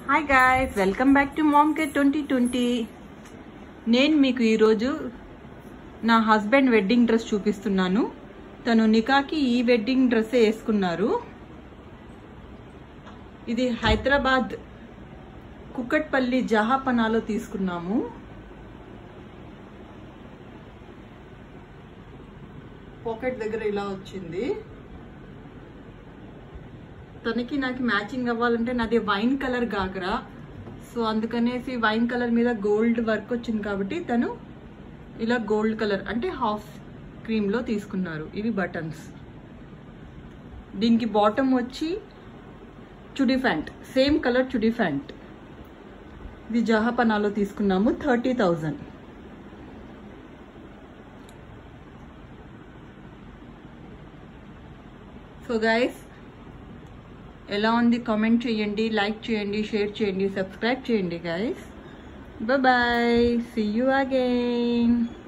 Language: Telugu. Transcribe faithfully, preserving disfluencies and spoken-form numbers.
Hi guys, welcome back to Mom Care twenty twenty. నేను మీకు ఈరోజు నా హస్బెండ్ వెడ్డింగ్ డ్రెస్ చూపిస్తున్నాను. తను నికాకి ఈ వెడ్డింగ్ డ్రెస్ వేసుకున్నారు. ఇది హైదరాబాద్ కుక్కట్పల్లి జహాపనాలో తీసుకున్నాము. పాకెట్ దగ్గర ఇలా వచ్చింది. తనకి నాకు మ్యాచింగ్ అవ్వాలంటే నాది వైన్ కలర్ గాగ్రా, సో అందుకనేసి వైన్ కలర్ మీద గోల్డ్ వర్క్ వచ్చింది కాబట్టి తను ఇలా గోల్డ్ కలర్ అంటే హాఫ్ క్రీమ్ లో తీసుకున్నారు. ఇవి బటన్స్. దీనికి బాటమ్ వచ్చి chudi pant, same colour chudi pant. ఇది జహాపనాలో తీసుకున్నాము. Thirty thousand. సో గైస్, ఎలా ఉంది కామెంట్ చేయండి, లైక్ చేయండి, షేర్ చేయండి, సబ్స్క్రైబ్ చేయండి guys. Bye bye, see you again.